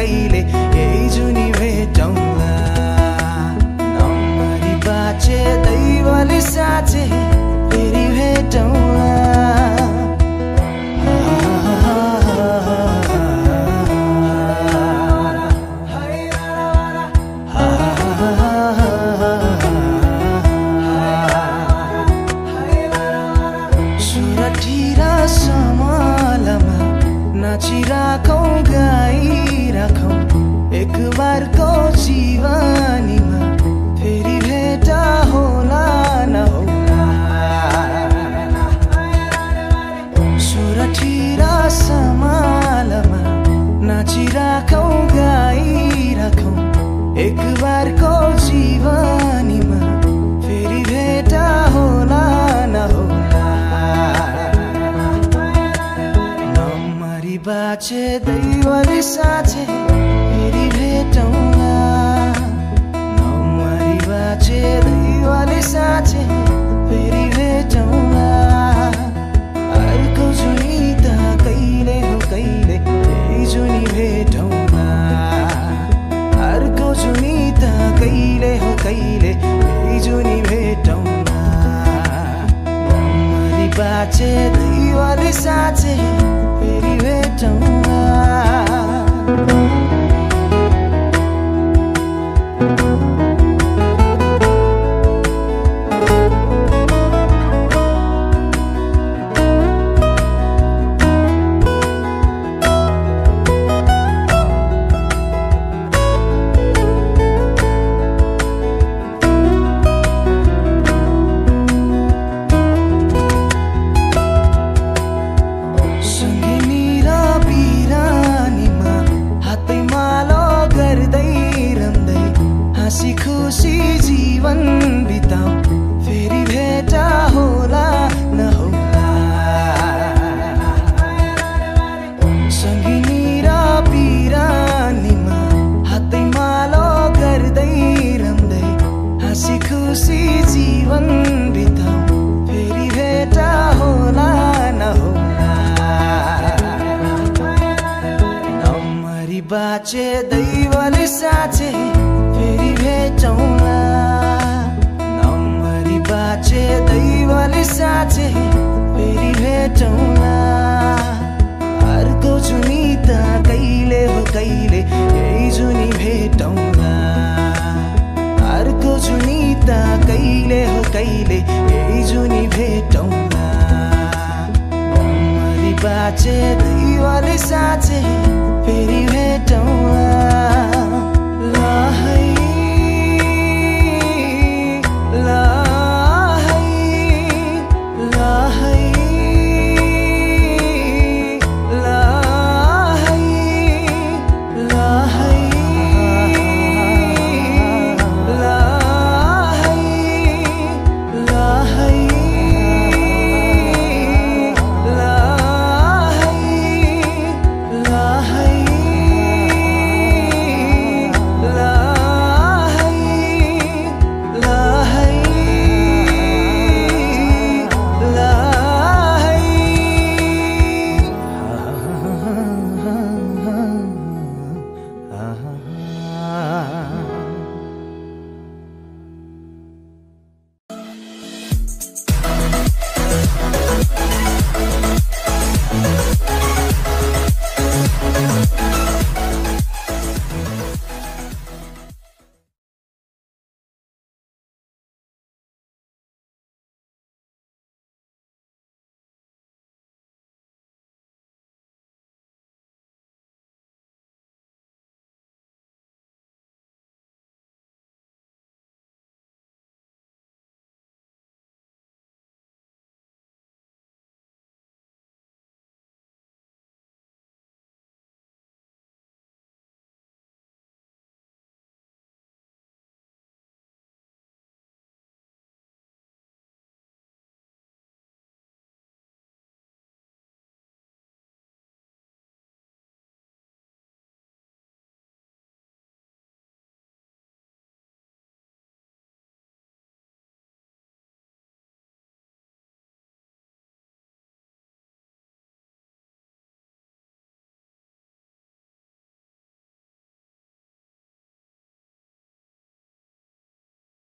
कहिले यही जुनी भेटौँला नम्बरी बाचे दैवले साँचे फेरि भेटौँला समालमा नाचिराखौँ गाइराखौँ एक बारको जीवनीमा फेरि भेटा होला नहोला सुरठिरा समालमा नाचिराखौँ गाइराखौँ एक बारको जीवनीमा फेरि भेटा होला नहोला बाचे दैवले साँचे फेरि भेटौँला नम्बरी बाचे दैवले साँचे फेरि भेटौँला अर्को जुनी त कहिले हो कहिले यही जुनी भेटौँला अर्को जुनी त कहिले हो कहिले यही जुनी भेटौँला नम्बरी बाचे दैवले साँचे फेरि भेटौँला खुसी जीवन बिताऊ फेरि भेटा होला नहोला सङ्गिनी र बिरानीमा हातै मालो गर्दै रम्दै हाँसी खुसी जीवन बिताऊ फेरि भेटा होला नहोला नम्बरी बाचे दैवले साँचे फेरि भेटौँला नम्बरी बाचे दैवले साँचे फेरि भेटौँला अर्को जुनी त कहिले हो कहिले यही जुनी भेटौँला अर्को जुनी त कहिले हो कहिले यही जुनी भेटौँला नम्बरी बाचे दैवले साँचे